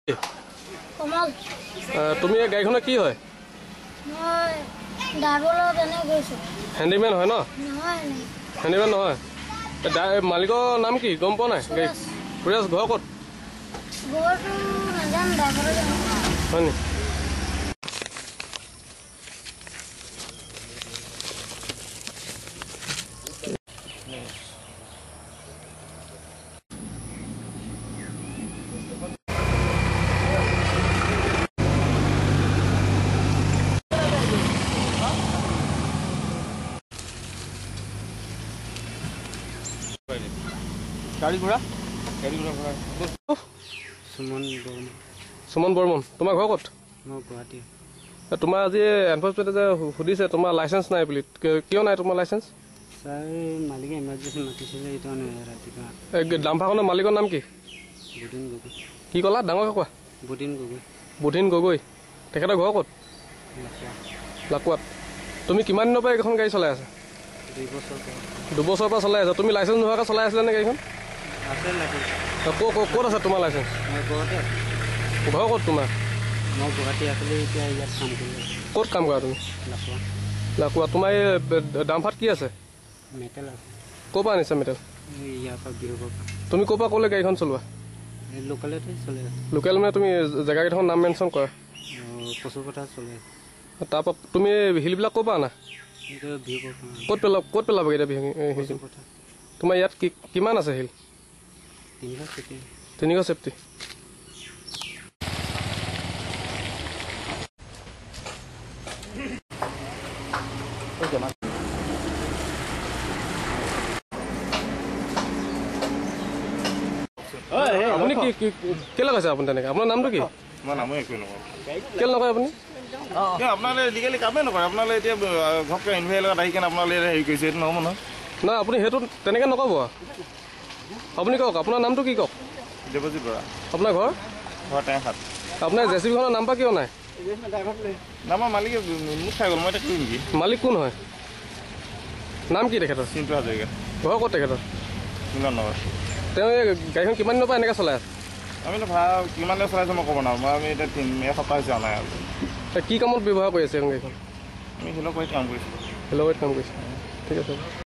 কমল তুমি এই গাড়ীখনৰ কি হয়? মই দাগলত এনে গৈছো। হেণ্ডিমেন হয় ন? নহয় হেণ্ডিমেন নহয়। মালিকৰ নাম কি গম পোৱা নাই? গাড়ী সুৰেশ ঘৰ ক'ত? ঘৰটো নাজানো, দাগলত হয় নি? গাড়ী ঘোড়া সুমন বৰ্মন। তোমাৰ ঘৰ ক'ত? মই গুৱাহাটী। তোমাৰ আজি এনফৰ্চমেণ্টে যে সুধিছে তোমাৰ লাইচেঞ্চ নাই বুলি, কিয় নাই তোমাৰ লাইচেঞ্চ? ছাৰ মালিকে ইমাৰ্জেঞ্চি মাতিছিলে, এইটো ৰাতিপুৱা। ডাম্পাৰখনৰ মালিকৰ নাম কি? বুধিন গগৈ। কি ক'লা? ডাঙৰকৈ কোৱা। বুধিন গগৈ। বুধিন গগৈ। তেখেতৰ ঘৰ ক'ত? লাকুৱাত। তুমি কিমান দিনৰ পৰা এইখন গাড়ী চলাই আছা? 2 বছৰ। 2 বছৰৰ পৰা চলাই আছা। তুমি লাইচেঞ্চ নোহোৱাকৈ চলাই আছিলা নে গাড়ীখন? ক'ত আছে তোমাৰ লাইচেঞ্চ? মই ঘৰতে আছোঁ। ঘৰ ক'ত তোমাৰ? মই গুৱাহাটী আছিলোঁ, এতিয়া ইয়াত কাম কৰি আছোঁ। ক'ত কাম কৰা তুমি? লাকুৱাত। তোমাৰ এই ডাম্পাৰত কি আছে? মেটেল আছে। ক'ৰ পৰা আনিছা মেটেল? ইয়াৰ পৰা বিহুৰ পৰা। তুমি ক'ৰ পৰা ক'লৈ গাড়ীখন চলোৱা? লোকেলতে চলি আছে। লোকেল মানে তুমি জেগাকেইটাৰ নাম মেনশ্যন কৰা। কচুপথাৰ চলি আছে। তাৰপৰা তুমি শিলবিলাক ক'ৰ পৰা আনা? ক'ত পেলাবগৈ এতিয়া? তোমাৰ ইয়াত কিমান আছে শিল? 300 চেফটি। আপুনি কেলৈ কৈছে আপুনি তেনেকৈ? আপোনাৰ নামটো কি? মই নামো একোৱে নকওঁ। কেলৈ নকয় আপুনি? আপোনালোকে লিগেলি কামেই নকৰে। আপোনালোকে এতিয়া ঘপকৈ MVI লগত আহি কেনে আপোনালোকে হেৰি কৰিছে, এইটো নহ'ব নহয়। নাই আপুনি সেইটো তেনেকৈ নক'ব। আপুনি কওক আপোনাৰ নামটো কি কওক? দেৱজিৎ বৰা। আপোনাৰ ঘৰ? ঘৰ টেঙাখাত। আপোনাৰ জেচিবিখনৰ নাম্বাৰ কিয় নাই? নামৰ মালিকে মোক খাই গ'ল, মই এতিয়া কৰিম কি? মালিক কোন হয়? নাম কি তেখেতৰ? চিন্তু হাজৰিকা। ঘৰ ক'ত তেখেতৰ? মিলন নগৰ। তেওঁ এই গাড়ীখন কিমান দিনৰ পৰা এনেকৈ চলাই আছে? আমিতো ভাড়া কিমান দেৰি চলাইছোঁ মই ক'ব নোৱাৰোঁ। আমি এতিয়া এসপ্তাহ হৈছে অনা নাই আৰু। কি কামত ব্যৱহাৰ কৰি আছে এখন গাড়ীখন? আমি শিলৰ কৰিত কাম কৰিছিলোঁ। শিলৰ কৰিত কাম কৰিছে। ঠিক আছে।